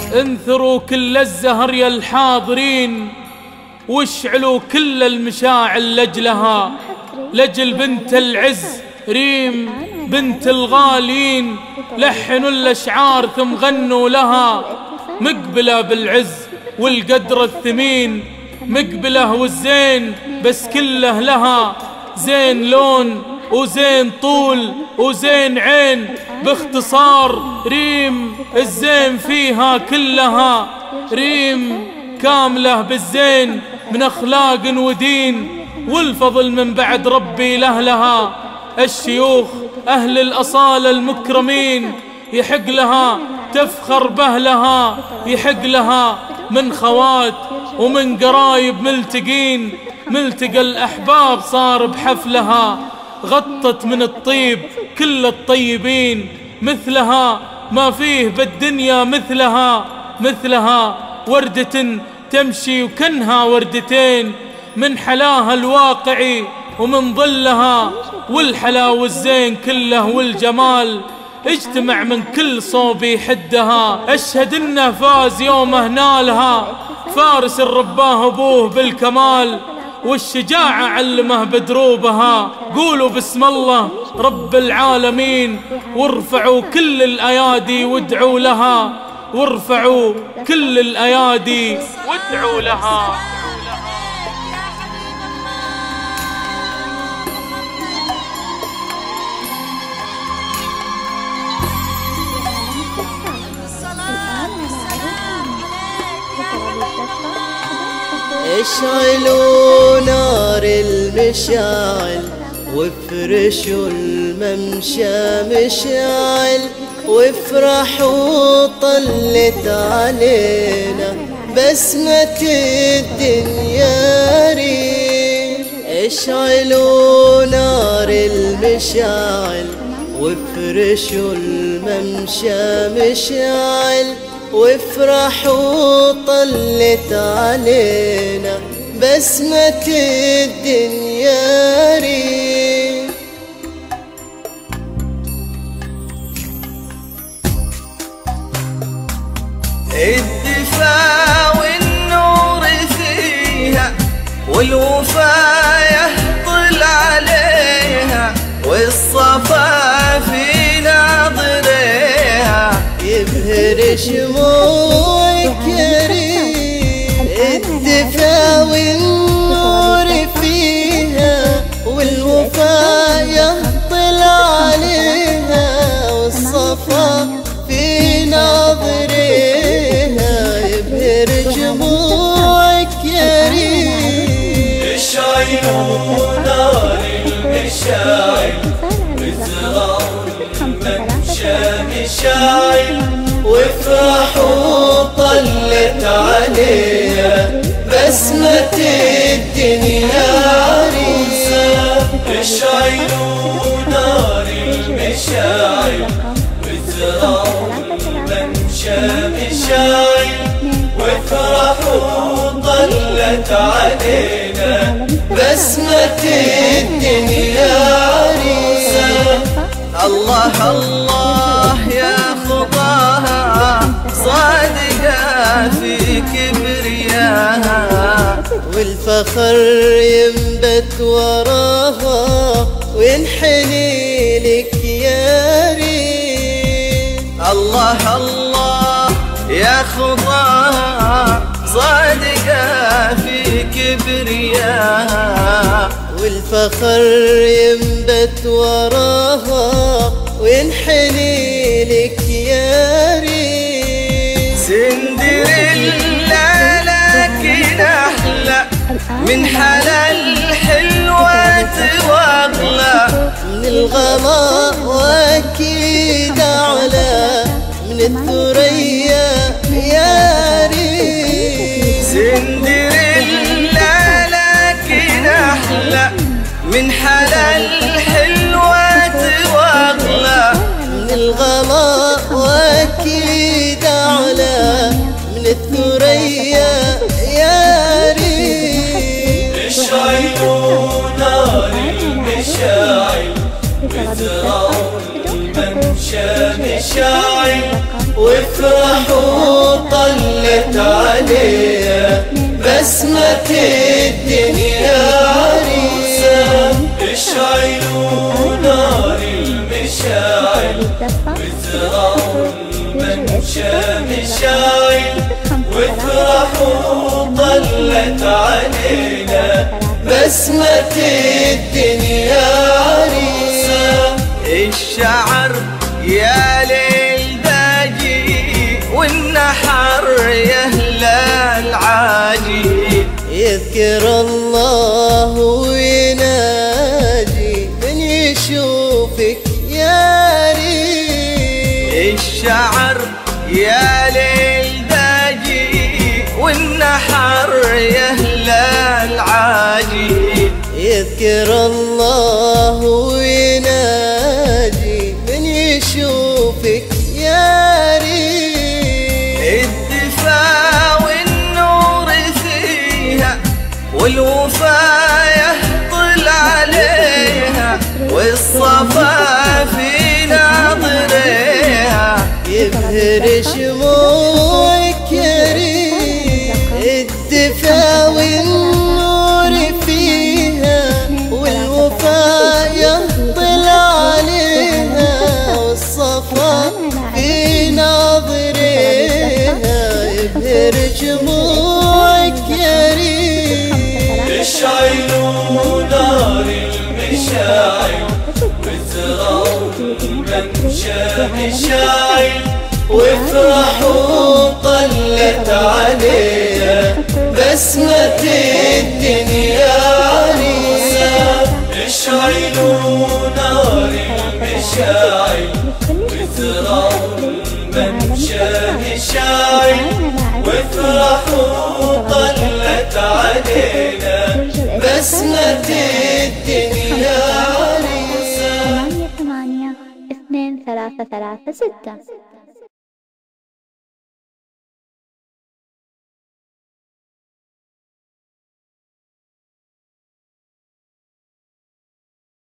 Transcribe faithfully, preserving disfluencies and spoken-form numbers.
انثروا كل الزهر يا الحاضرين، واشعلوا كل المشاعل لجلها، لجل بنت العز ريم بنت الغالين. لحنوا الأشعار ثم غنوا لها، مقبلة بالعز والقدر الثمين، مقبلة والزين بس كله لها، زين لون وزين طول وزين عين، باختصار ريم الزين فيها كلها. ريم كاملة بالزين من أخلاق ودين، والفضل من بعد ربي لأهلها. الشيوخ أهل الأصالة المكرمين، يحق لها تفخر بأهلها، يحق لها من خوات ومن قرايب ملتقين. ملتقى الأحباب صار بحفلها، غطت من الطيب كل الطيبين. مثلها ما فيه بالدنيا مثلها، مثلها وردة تمشي وكنها وردتين، من حلاها الواقعي ومن ظلها، والحلا والزين كله والجمال اجتمع من كل صوب يحدها. اشهد انه فاز يومه نالها، فارس رباه ابوه بالكمال، والشجاعة علمه بدروبها. قولوا بسم الله رب العالمين، وارفعوا كل الأيادي وادعوا لها، وارفعوا كل الأيادي وادعوا لها. اشعلوا نار المشاعل، وافرشوا الممشى مشاعل، وافرحوا طلت علينا بسمة الدنيا ريم. اشعلوا نار المشاعل، وافرشوا الممشى مشاعل، وافرحوا طلت علينا بسمة الدنيا ريم. الدفاع والنور فيها، والوفا يهطل عليها، والصفا في ناظريها يبهر شموعك يا ريم. الدفا والنور فيها، والوفا يهطل عليها، والصفا في ناظريها يبهر شموعك يا ريم. اشعلوا نار المشاعل، وازرعوا الممشى مشاعل، وافرحوا طلت عليها بسمة الدنيا عريسة. اشعلوا نار المشاعل، وازرعوا الممشى مشاعل، وافرحوا طلت علينا بسمة الدنيا عريسة. الله الله يا خطاها، صادقة في كبرياها، والفخر ينبت وراها، وينحني لك يا ريم. الله الله يا خطاها، صادقة في كبرياها، والفخر ينبت وراها، وينحني لك يا ريم. سندريلا لكن أحلى من حلا الحلوة واغلى، من الغلا واكيد اعلى من الثريا يا ريم. سندريلا لكن أحلى من حلا الحلوة واغلى، من الغلا واكيد اعلى من الثريا يا ريم. اشعلوا نار المشاعل، وازرعوا الممشى مشاعل، وافرحوا علينا بسمة الدنيا عريسة. اشعلوا نار المشاعل وازرعوا المنشى مشاعل وافرحوا طلت علينا بسمة الدنيا عريسة. الشعر يا ليل باجي والنحر يهلال عاجي يذكر الله ويناجي من يشوفك يا ريت. الشعر يا ليل باجي والنحر يهلال عاجي يذكر الله ويناجي من يشوفك يا ريت. الدفا والنور فيها والوفا يهطل عليها والصفا في ناظريها يبهر شموعك يا ريت. الدفا والنور فيها والوفا يهطل عليها والصفا في ناظريها يبهر شموعك يا ريت. اشعلوا نار المشاعل وازرعوا المنشى مشاعل وافرحوا طلت علينا بسمة الدنيا عريسة. اشعلوا نار المشاعل وازرعوا المنشى مشاعل وافرحوا طلت علينا بسمة الدنيا عريسة. ثمانية ثمانية اثنين ثلاثة ثلاثة ستة.